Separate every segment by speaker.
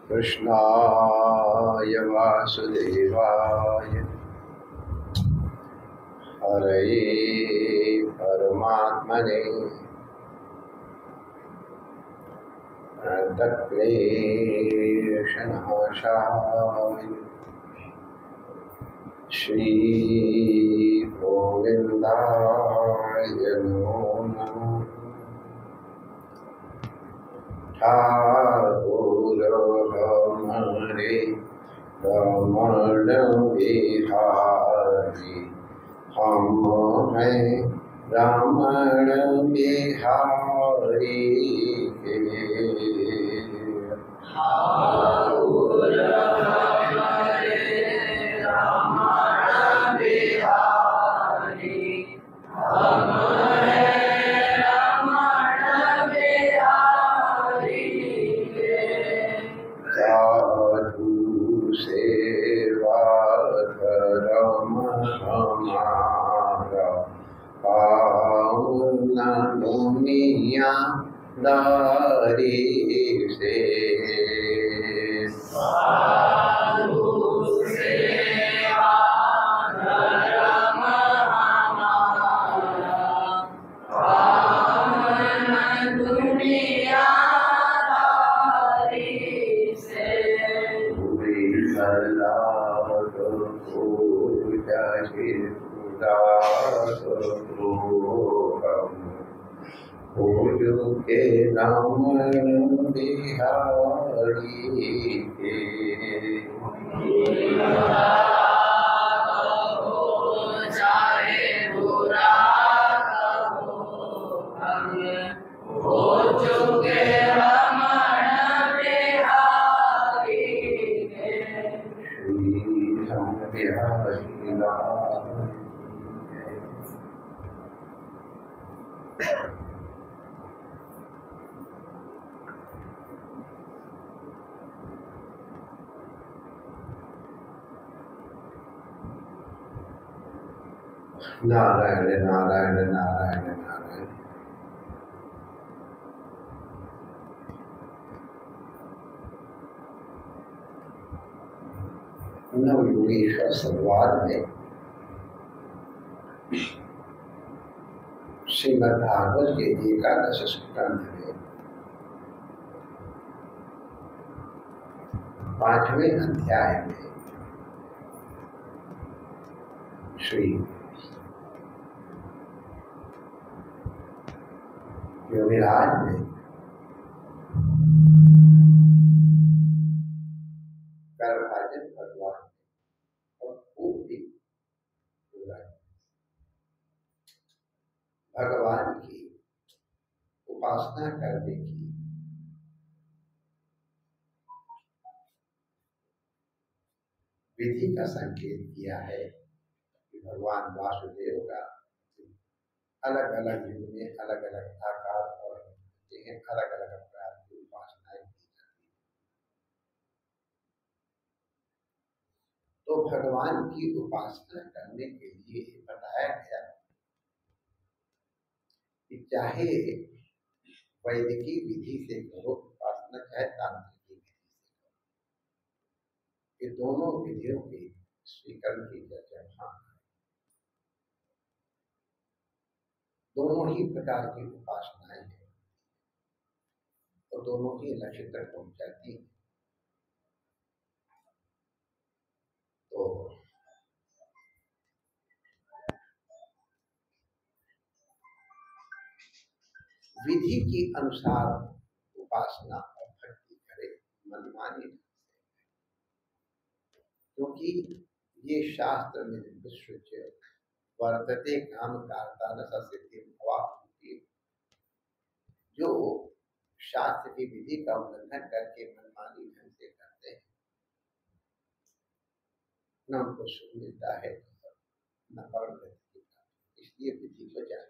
Speaker 1: कृष्णाय वासुदेवाय हरये परमात्मने प्रणतक्लेशनाशाय श्रीगोविन्दाय नमो नमः। ठाकुर हमारे रमण बिहारी, हम हैं रमण बिहारी के। ठाकुर हमारे रमण बिहारी, हम सेवा धर्म हमारा पावन दुनिया दारी से। साधु सेवा धर्म हमारा पावन दुनिया के रमण बिहारी के। चाहे बुरा कहो हम हो चुके रमण बिहारी के। श्री रमण बिहारी नारायण नारायण नारायण नारायण। नवयुगीश्वर संवाद में श्रीमद् भागवत के 11 स्कंध में 5वें अध्याय में श्री योगीराज ने करभाजन भगवान और खूब भी भगवान की उपासना करने की विधि का संकेत किया है कि भगवान वासुदेव का अलग अलग युग में अलग अलग आकार और अलग अलग प्रकार की उपासनाएं की जाती है। तो भगवान की उपासना करने के लिए बताया गया कि चाहे वैदिकी विधि से करो उपासना, चाहे तांत्रिक विधि से करो, ये दोनों विधियों की स्वीकरण की चर्चा वहां। दोनों ही प्रकार की उपासनाएं हैं और दोनों ही लक्ष्य तक पहुंचाती हैं। तो विधि के अनुसार उपासना और भक्ति करे मनमानी, क्योंकि ये शास्त्र में विश्वच वर्तते काम कार्ता न सिद्धि भवा, जो शास्त्र की विधि का उल्लंघन करके मनमानी ढंग से करते हैं न उनको सुख मिलता है न परम गति। इसलिए विधि को जाना।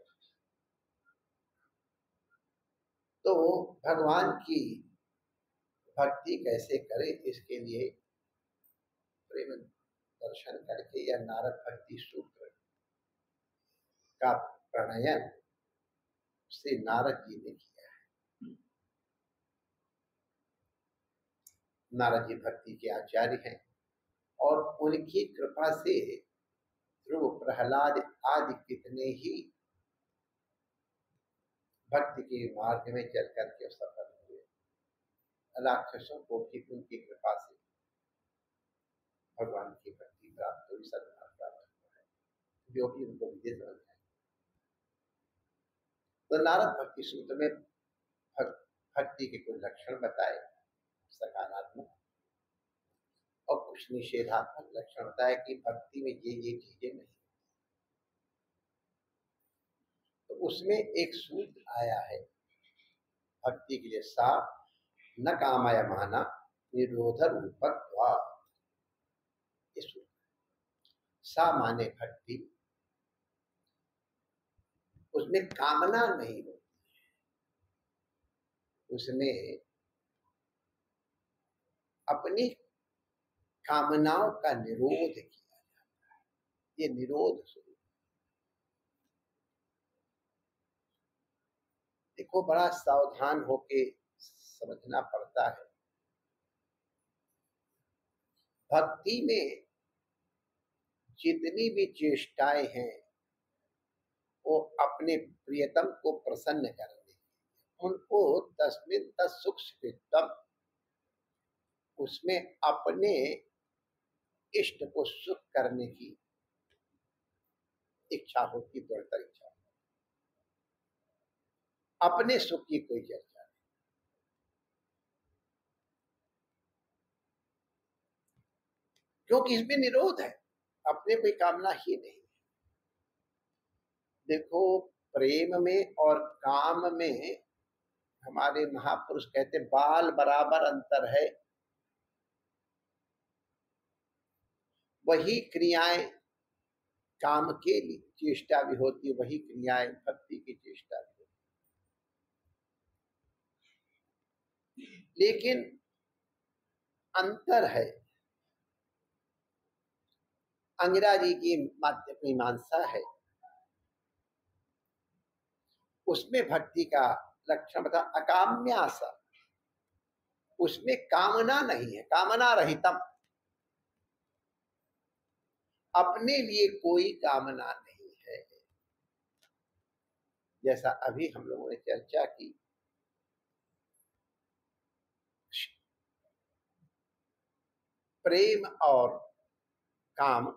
Speaker 1: तो भगवान की भक्ति कैसे करें, इसके लिए प्रेम दर्शन करके या नारद भक्ति सूत्र का प्रणयन श्री नारद जी ने किया है। नारद जी भक्ति के आचार्य हैं और उनकी कृपा से ध्रुव, प्रहलाद आदि कितने ही भक्ति के मार्ग में चल करके सफल हुए। राक्षसों को भी उनकी कृपा से भगवान की भक्ति प्राप्त हुई, सद्भाव प्राप्त हुआ है, जो भी उनको विजय समझ है। तो नारद भक्ति सूत्र में भक्ति के कुछ लक्षण बताए सकारात्मक, और कुछ निषेधात्मक लक्षण बताया कि भक्ति में ये चीजें नहीं। तो उसमें एक सूत्र आया है भक्ति के लिए, सा न कामय माना निरोध रूपत्वा। सा माने भक्ति, उसमें कामना नहीं होती, उसमें अपनी कामनाओं का निरोध किया जाता है। ये निरोध स्वरूप। देखो, बड़ा सावधान होके समझना पड़ता है। भक्ति में जितनी भी चेष्टाएं हैं वो अपने प्रियतम को प्रसन्न करने, उनको तस्मिन् तत्सुख स्थितम, उसमें अपने इष्ट को सुख करने की इच्छा होती, दृढ़ इच्छा, अपने सुख की कोई चर्चा नहीं। क्योंकि इसमें निरोध है, अपने कोई कामना ही नहीं। देखो, प्रेम में और काम में हमारे महापुरुष कहते बाल बराबर अंतर है। वही क्रियाएं काम के लिए चेष्टा भी होती है, वही क्रियाएं भक्ति की चेष्टा भी होती है, लेकिन अंतर है। अंग्रेजी की मीमांसा है, उसमें भक्ति का लक्षण बता अकाम्यासा, उसमें कामना नहीं है, कामना रहितम, अपने लिए कोई कामना नहीं है। जैसा अभी हम लोगों ने चर्चा की, प्रेम और काम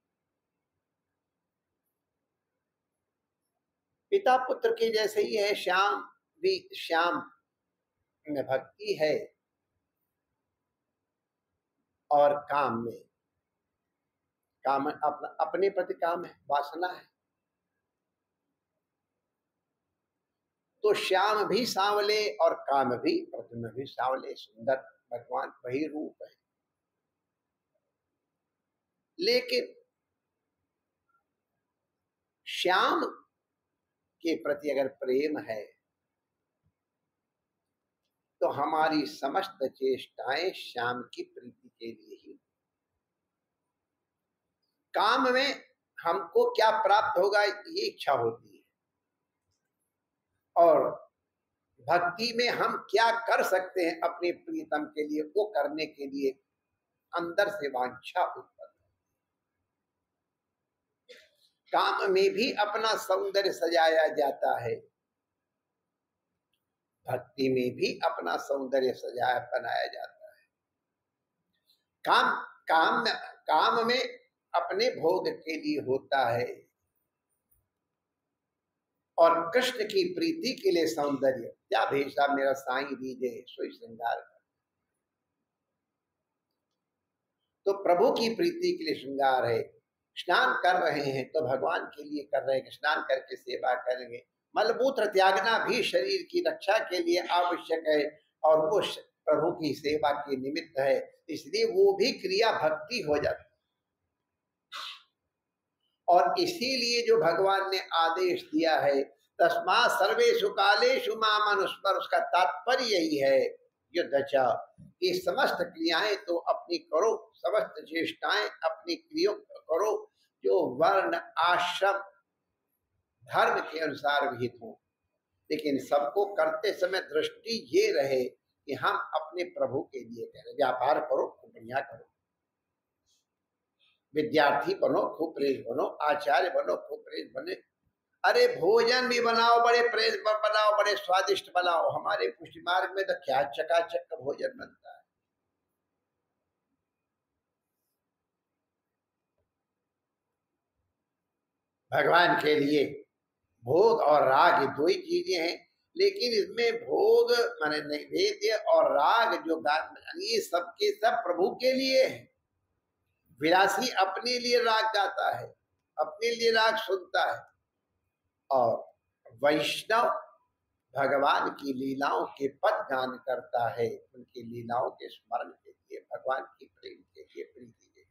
Speaker 1: पिता पुत्र के जैसे ही है। श्याम भी, श्याम में भक्ति है और काम में, काम अपने प्रति काम है, वासना है। तो श्याम भी सांवले और काम भी, प्रतिमा भी सांवले, सुंदर, भगवान वही रूप है। लेकिन श्याम के प्रति अगर प्रेम है तो हमारी समस्त चेष्टाएं श्याम की प्रीति के लिए ही। काम में हमको क्या प्राप्त होगा ये इच्छा होती है, और भक्ति में हम क्या कर सकते हैं अपने प्रियतम के लिए, वो करने के लिए अंदर से वांछा उत्पन्न। काम में भी अपना सौंदर्य सजाया जाता है, भक्ति में भी अपना सौंदर्य सजाया बनाया जाता है। काम में अपने भोग के लिए होता है, और कृष्ण की प्रीति के लिए सौंदर्य, क्या भेषा मेरा साईं दीजे सोई श्रृंगार। तो प्रभु की प्रीति के लिए श्रृंगार है। स्नान कर रहे हैं तो भगवान के लिए कर रहे हैं, स्नान करके सेवा करेंगे। मलमूत्र त्यागना भी शरीर की रक्षा के लिए आवश्यक है, और वो प्रभु की सेवा के निमित्त है, इसलिए वो भी क्रिया भक्ति हो जाती है। और इसीलिए जो भगवान ने आदेश दिया है, तस्मात् सर्वेषु कालेषु मां मनुस्मर, उसका तात्पर्य यही है, युद्धचा, ये समस्त क्रियाएं तो अपनी करो, समस्त चेष्टाएं अपनी क्रियों करो जो वर्ण आश्रम धर्म के अनुसार विहित हो, लेकिन सबको करते समय दृष्टि ये रहे कि हम अपने प्रभु के लिए करें। व्यापार करो, खूब बढ़िया करो, विद्यार्थी बनो, खूब प्रेस बनो, आचार्य बनो, खूब प्रेस बने। अरे भोजन भी बनाओ, बड़े प्रेस बनाओ, बड़े स्वादिष्ट बनाओ। हमारे पुष्टि मार्ग में तो क्या चकाचक का भोजन बनता है। भगवान के लिए भोग और राग ये दो ही चीजें हैं, लेकिन इसमें भोग माने नैवेद्य और राग जो ये सबके सब प्रभु के लिए है। विलासी अपने लिए राग गाता है, अपने लिए राग सुनता है, और वैष्णव भगवान की लीलाओं के पद गान करता है, उनकी लीलाओं के स्मरण के लिए, भगवान की प्रेम के लिए, प्रीति के लिए।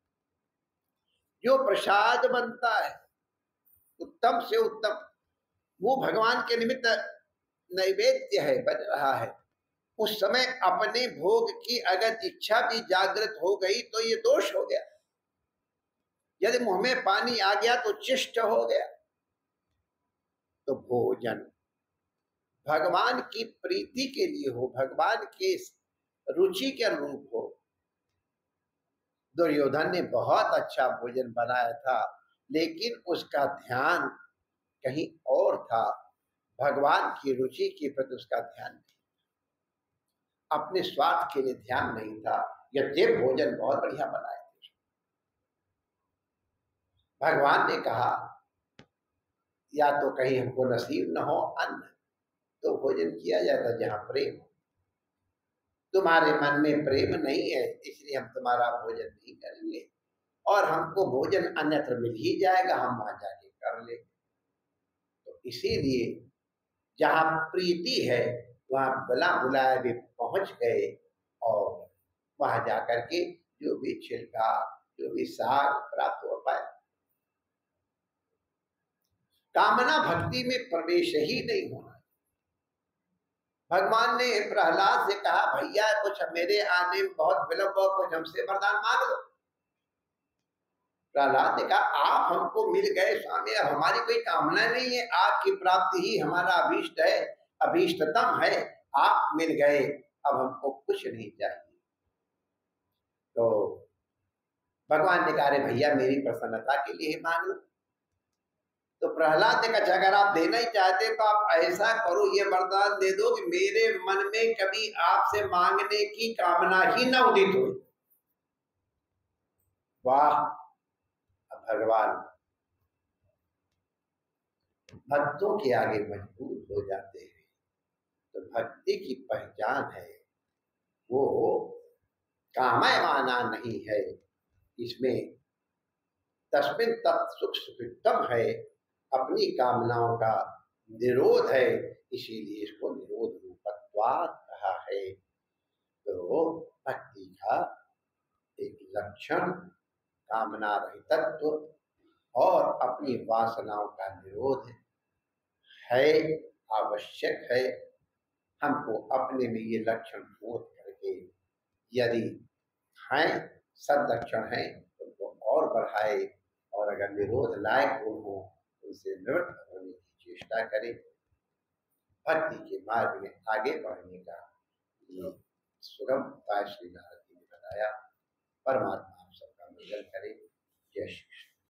Speaker 1: जो प्रसाद बनता है उत्तम से उत्तम, वो भगवान के निमित्त नैवेद्य है, बन रहा है। उस समय अपने भोग की अगर इच्छा भी जागृत हो गई तो ये दोष हो गया। यदि मुंह में पानी आ गया तो चिष्ट हो गया। तो भोजन भगवान की प्रीति के लिए हो, भगवान की रुचि के अनुरूप हो। दुर्योधन ने बहुत अच्छा भोजन बनाया था, लेकिन उसका ध्यान कहीं और था, भगवान की रुचि के प्रति उसका ध्यान नहीं, अपने स्वार्थ के लिए ध्यान नहीं था। यद्यपि भोजन बहुत बढ़िया बनाए थे। भगवान ने कहा या तो कहीं हमको नसीब न हो अन्न, तो भोजन किया जाता जहां प्रेम हो। तुम्हारे मन में प्रेम नहीं है, इसलिए हम तुम्हारा भोजन नहीं करेंगे, और हमको भोजन अन्यत्र मिल ही जाएगा, हम वहां जाके कर ले। तो इसीलिए जहां प्रीति है वहां बिना बुलाए भी पहुंच गए, और वहां जाकर के जो भी छिलका, जो भी साग प्राप्त हो पाए। कामना भक्ति में प्रवेश ही नहीं होना। भगवान ने प्रहलाद से कहा, भैया कुछ मेरे आने में बहुत विलंब हो, कुछ हमसे वरदान मांग लो। प्रहलाद ने कहा, आप हमको मिल गए स्वामी, अब हमारी कोई कामना नहीं है, आपकी प्राप्ति ही हमारा अभीष्ट है, अभीष्टतम है। आप मिल गए, अब हमको कुछ नहीं चाहिए। तो भगवान ने कहा, भैया मेरी प्रसन्नता के लिए मांग लो। तो प्रहलाद ने कहा, अगर आप देना ही चाहते तो आप ऐसा करो, ये वरदान दे दो कि मेरे मन में कभी आपसे मांगने की कामना ही न उदित हो। वाह! भगवान भक्तों के आगे मजबूर हो जाते हैं। तो भक्ति की पहचान है वो कामयमाना नहीं है, इसमें तस्मिन् तत्सुख सुखितम है, अपनी कामनाओं का निरोध है, इसीलिए इसको निरोध रूपत्वात् कहा है। तो भक्ति का एक लक्षण कामना रहितत्व और अपनी वासनाओं का निरोध है, आवश्यक है। हमको अपने में ये लक्षण बोध करके, यदि हैं सब लक्षण हैं तो उनको और बढ़ाए, और अगर निरोध लायक गुण हो उनसे निवृत्त होने की चेष्टा करें। भक्ति के मार्ग में आगे बढ़ने का ये सुगम उपाय श्री नारद जी ने बताया। परमात्मा आप सबका मंगल करे। जय श्री कृष्ण।